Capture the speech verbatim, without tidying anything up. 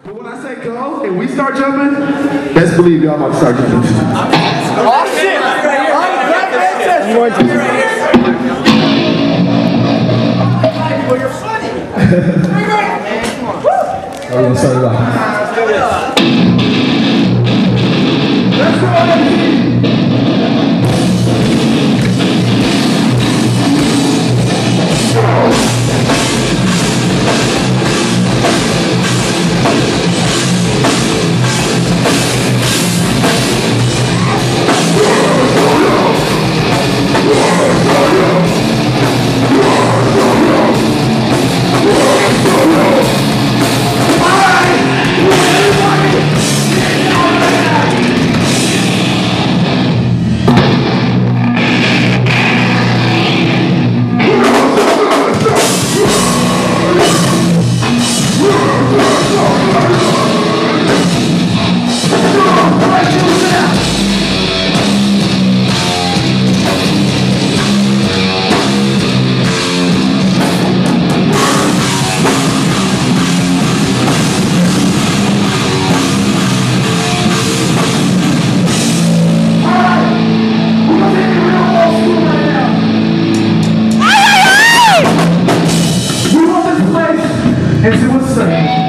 But when I say go and we start jumping, best believe y'all about to start jumping. Oh shit! I'm going to. Well, you're funny. We're gonna start it off. Let's go! And see what's the